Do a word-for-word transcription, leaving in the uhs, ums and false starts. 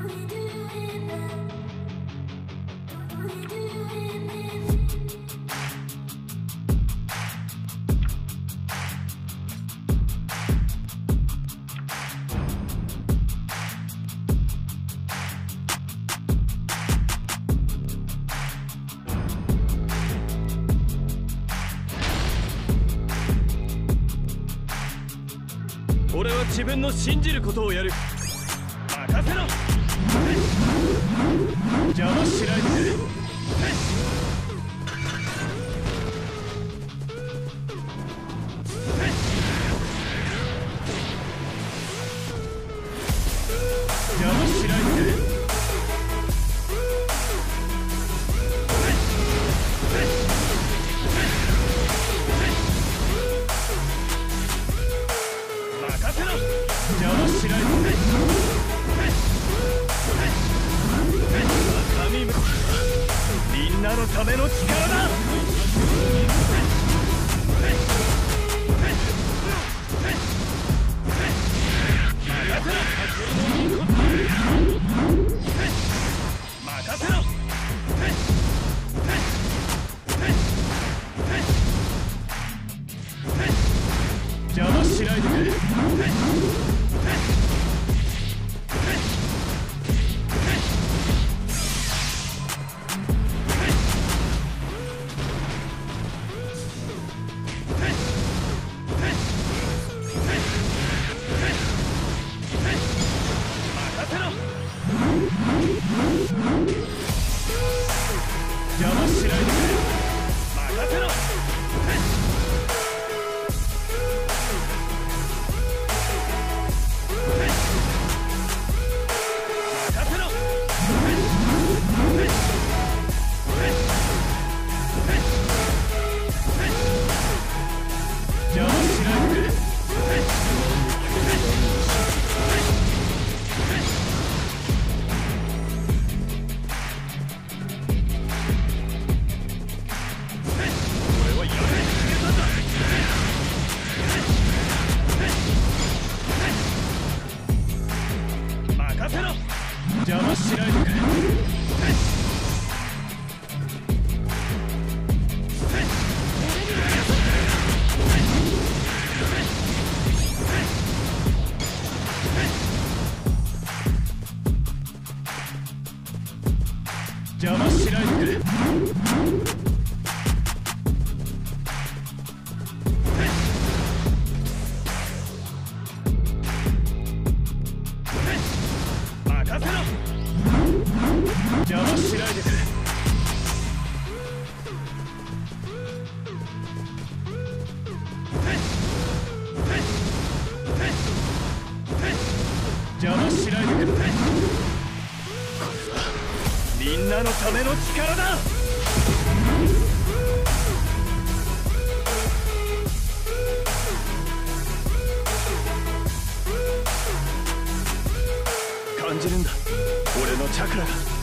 俺は自分の信じることをやる。任せろ。邪魔しないでくれ。邪魔しないでくれ。邪魔しないで。神むみんなのための力だ。任せろ。邪魔しないでくれ。邪魔しないでくれ。任せろ。邪魔しないでくれ。邪魔しないでくれ。任せろ。邪魔しないでくれ。邪魔しないでくれ。これはみんなのための力だ。感じるんだ、俺のチャクラが。